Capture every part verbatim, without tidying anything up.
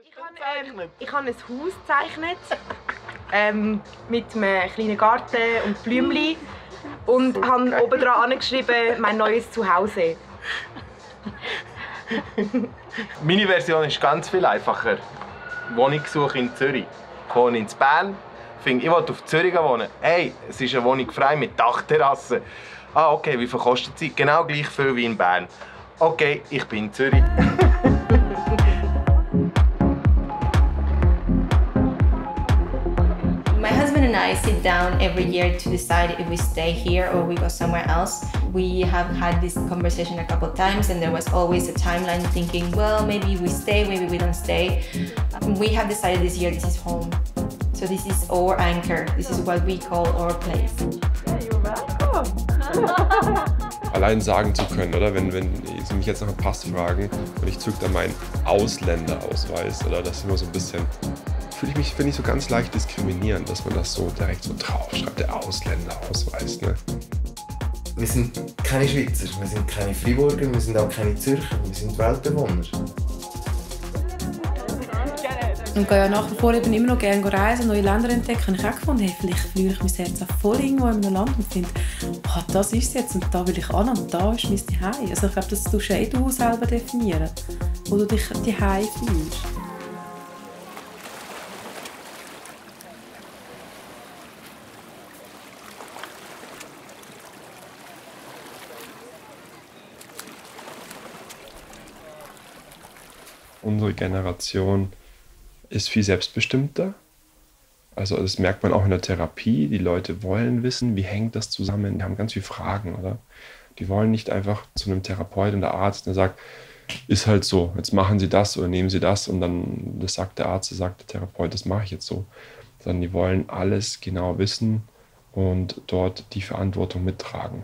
Ich habe ähm, ich habe ein Haus gezeichnet ähm, mit einem kleinen Garten und Blümchen und habe oben dran geschrieben, mein neues Zuhause. Meine Version ist ganz viel einfacher. Wohnungssuche in Zürich. Ich wohne in Bern. Ich will auf Zürich wohnen. Hey, es ist eine Wohnung frei mit Dachterrasse. Ah, okay, wie viel kostet sie? Genau gleich viel wie in Bern. Okay, ich bin in Zürich. My husband and I sit down every year to decide if we stay here or we go somewhere else. We have had this conversation a couple of times and there was always a timeline thinking, well, maybe we stay, maybe we don't stay. We have decided this year this is home. So this is our anchor. This is what we call our place. Yeah, you're welcome. Allein sagen zu können, oder? Wenn, wenn Sie mich jetzt nach einem Pass fragen und ich zücke da meinen Ausländerausweis, oder? Das ist immer so ein bisschen, fühle ich mich, finde ich, so ganz leicht diskriminierend, dass man das so direkt so draufschreibt, der Ausländerausweis, ne? Wir sind keine Schweizer, wir sind keine Freiburger, wir sind auch keine Zürcher, wir sind Weltbewohner. Und gehe ja nach wie vor eben immer noch gerne reisen, neue Länder entdecken. Ich habe auch gefunden, hey, vielleicht fühle ich mein Herz auch voll irgendwo in einem Land und finde, oh, das ist es jetzt und da will ich an und da ist mein Zuhause. Also ich glaube, das tust ja eh du selber definieren, wo du dich zuhause fühlst. Unsere Generation ist viel selbstbestimmter. Also das merkt man auch in der Therapie. Die Leute wollen wissen, wie hängt das zusammen. Die haben ganz viele Fragen, oder? Die wollen nicht einfach zu einem Therapeuten oder Arzt, der sagt, ist halt so, jetzt machen Sie das oder nehmen Sie das und dann das sagt der Arzt, das sagt der Therapeut, das mache ich jetzt so. Sondern die wollen alles genau wissen und dort die Verantwortung mittragen.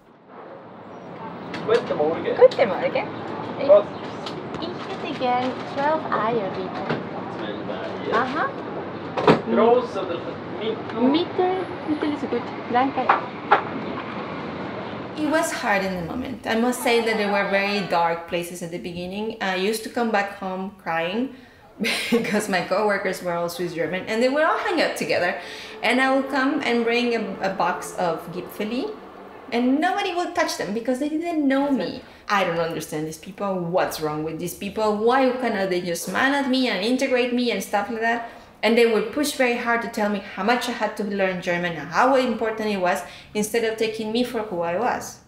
Guten Morgen. Guten Morgen. Was? Ich hätte gern zwölf Eier, bitte. Aha. Gross oder mittel? Mittel, Mittel ist gut. Danke. It was hard in the moment. I must say that there were very dark places at the beginning. I used to come back home crying because my co-workers were all Swiss German and they would all hang out together. And I would come and bring a, a box of Gipfeli and nobody would touch them because they didn't know me. I don't understand these people. What's wrong with these people? Why cannot they just smile at me and integrate me and stuff like that? And they would push very hard to tell me how much I had to learn German and how important it was instead of taking me for who I was.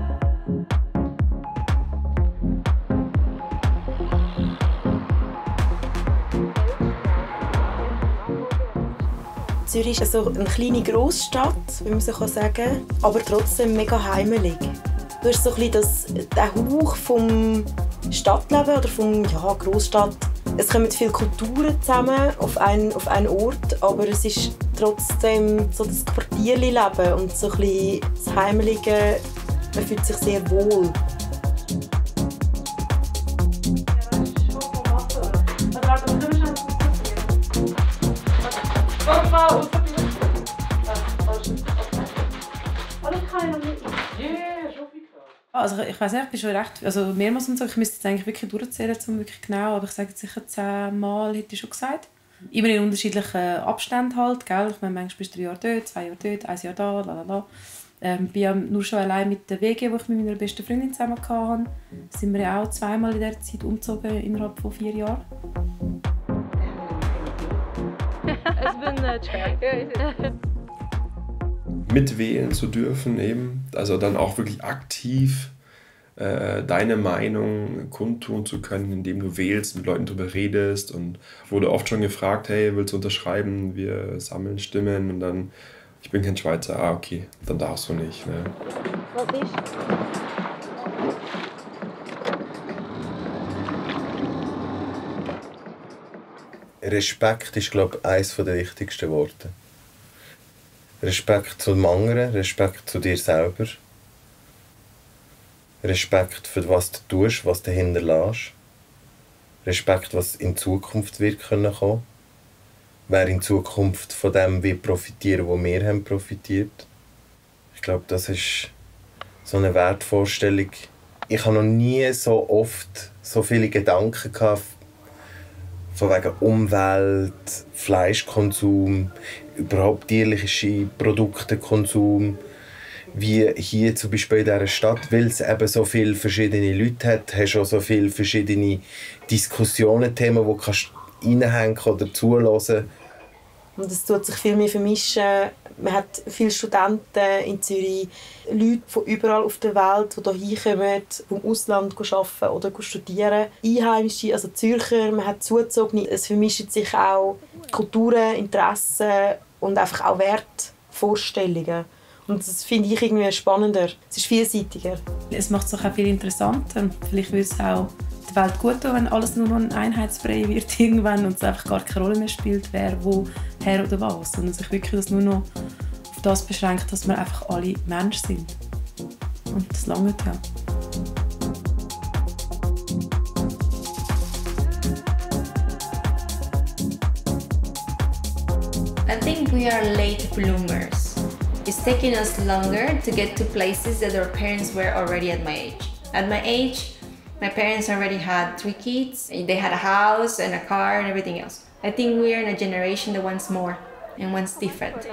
Zürich ist so eine kleine Grossstadt, wie man so sagen kann, aber trotzdem mega heimelig. Du hast so ein bisschen das, den Hauch vom Stadtleben oder vom ja, Grossstadt. Es kommen viele Kulturen zusammen auf einen, auf einen Ort, aber es ist trotzdem so das Quartierleben und so ein bisschen das Heimelige. Man fühlt sich sehr wohl. Also ich weiß nicht, ich bin schon recht, also mehrmals und so, ich müsste jetzt eigentlich wirklich durchzählen, um wirklich genau, aber ich sage jetzt sicher zehnmal, hätte ich schon gesagt. Immer in unterschiedlichen Abständen halt, gell? Ich meine, manchmal bist du drei Jahre dort, zwei Jahre dort, ein Jahr da, lalala. Ähm, bin ja nur schon allein mit der W G, die ich mit meiner besten Freundin zusammen hatte, sind wir ja auch zweimal in dieser Zeit umgezogen, innerhalb von vier Jahren. Es bin äh, schwer. Mitwählen zu dürfen eben, also dann auch wirklich aktiv äh, deine Meinung kundtun zu können, indem du wählst, mit Leuten darüber redest und wurde oft schon gefragt, hey, willst du unterschreiben, wir sammeln Stimmen und dann, ich bin kein Schweizer, ah okay, dann darfst du nicht. Ne? Was ist? Respekt ist, glaube ich, eines der wichtigsten Worte. Respekt zum anderen, Respekt zu dir selber. Respekt für was du tust, was du hinterlässt. Respekt, was in Zukunft wird kommen können. Wer in Zukunft von dem wird profitieren, wo wir haben profitiert. Ich glaube, das ist so eine Wertvorstellung. Ich habe noch nie so oft so viele Gedanken gehabt So wegen Umwelt, Fleischkonsum, überhaupt tierliche Produktekonsum. Wie hier zum Beispiel in dieser Stadt, weil es eben so viele verschiedene Leute hat, hast du auch so viele verschiedene Diskussionen, Themen, die kannst reinhängen oder zuhören. Und es tut sich viel mehr vermischen. Man hat viele Studenten in Zürich, Leute von überall auf der Welt, die hier hinkommen, vom Ausland arbeiten oder studieren. Einheimische, also Zürcher, man hat Zugezogene. Es vermischen sich auch Kulturen, Interessen und einfach auch Wertvorstellungen. Und das finde ich irgendwie spannender. Es ist vielseitiger. Es macht es auch viel interessanter. Vielleicht würde es auch der Welt gut tun, wenn alles nur noch einheitsfrei wird irgendwann und es einfach gar keine Rolle mehr spielt, wer, wo, her oder was. Sondern sich wirklich das nur noch auf das beschränkt, dass wir einfach alle Menschen sind. Und das lange ja. I think we are late bloomers. It's taking us longer to get to places that our parents were already at my age. At my age, my parents already had three kids. They had a house and a car and everything else. I think we are in a generation that wants more and wants different.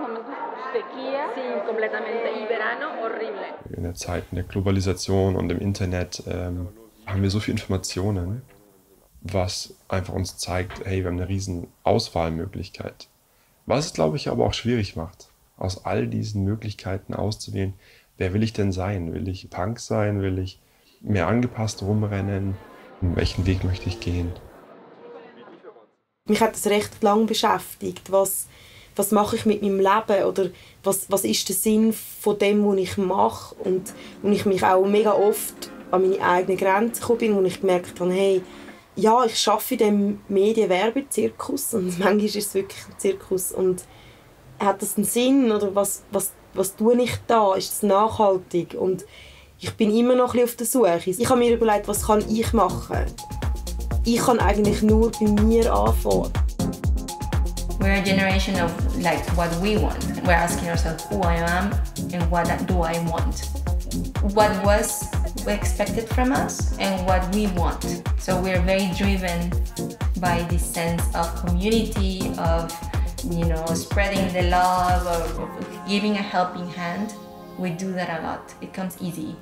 In der Zeit der Globalisation und im Internet ähm, haben wir so viele Informationen, was einfach uns zeigt, hey, wir haben eine riesen Auswahlmöglichkeit. Was es, glaube ich, aber auch schwierig macht, aus all diesen Möglichkeiten auszuwählen, wer will ich denn sein? Will ich Punk sein? Will ich mehr angepasst rumrennen? Welchen Weg möchte ich gehen? Mich hat das recht lange beschäftigt. Was, was mache ich mit meinem Leben? Oder was, was ist der Sinn von dem, was ich mache? Und wo ich mich auch mega oft an meine eigenen Grenzen gekommen bin, wo ich gemerkt habe, hey, ja, ich arbeite in diesem Medien-Werbezirkus und manchmal ist es wirklich ein Zirkus. Und hat das einen Sinn? Oder was, was, was tue ich da? Ist es nachhaltig? Und ich bin immer noch ein bisschen auf der Suche. Ich habe mir überlegt, was kann ich machen? Ich kann eigentlich nur bei mir anfangen. We're a generation of like what we want. We're asking ourselves who I am and what do I want. What was expected from us and what we want. So we're very driven by this sense of community, of you know, spreading the love, of, of giving a helping hand. We do that a lot. It comes easy.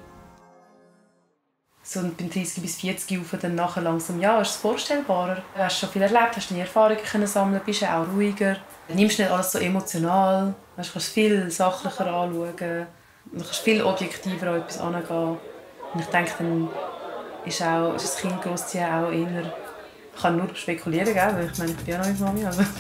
So beim dreißig bis vierzig auf dann nachher langsam, ja, ist es vorstellbarer. Du hast schon viel erlebt, hast deine Erfahrungen können sammeln, bist auch ruhiger. Du nimmst nicht alles so emotional, du kannst viel sachlicher anschauen, du kannst viel objektiver an etwas angehen. Und ich denke, dann ist, auch, ist das Kind großziehen auch eher... Ich kann nur spekulieren, gell? Weil ich meine, ich bin ja noch nicht Mami. Also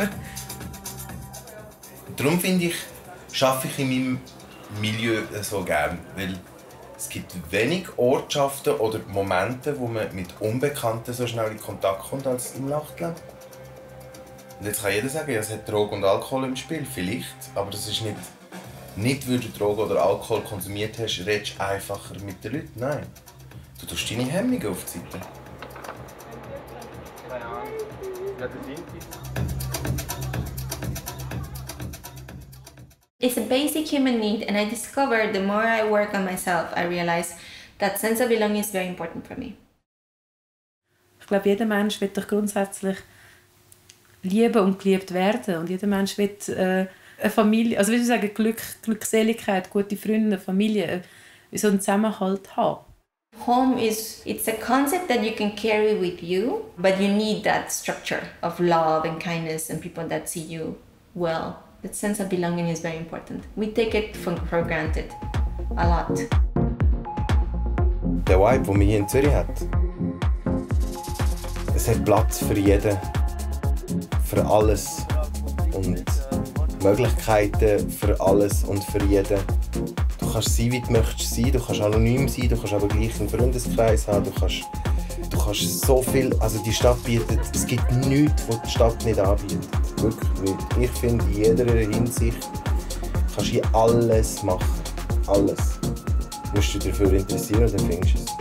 Darum finde ich, arbeite ich in meinem Milieu so gerne, weil es gibt wenig Ortschaften oder Momente, wo man mit Unbekannten so schnell in Kontakt kommt als im Nachtleben. Und jetzt kann jeder sagen, ja, es hat Drogen und Alkohol im Spiel, vielleicht, aber das ist nicht, nicht weil du Drogen oder Alkohol konsumiert hast, redest du einfacher mit den Leuten. Nein, du tust deine Hemmungen auf die Seite. It's a basic human need, and I discovered the more I work on myself, I realize that sense of belonging is very important for me. Ich glaube, jeder Mensch will doch grundsätzlich lieben und geliebt werden. Und jeder Mensch will äh, eine Familie, also wie ich sagen, Glück, Glückseligkeit, gute Freunde, Familie, so einen Zusammenhalt haben. Home is, it's a concept that you can carry with you, but you need that structure of love and kindness and people that see you well. That sense of belonging is very important. We take it for, for granted a lot. Der Vibe, den man hier in Zürich hat, es hat Platz für jeden, für alles und Möglichkeiten für alles und für jeden. Du kannst sein, wie du möchtest sein, du kannst anonym sein, du kannst aber gleich einen Freundeskreis haben, du kannst, du kannst so viel, also die Stadt bietet, es gibt nichts, was die Stadt nicht anbietet. Wirklich, ich finde, in jeder Hinsicht kannst du hier alles machen, alles. Du musst dich dafür interessieren, dann findest du es.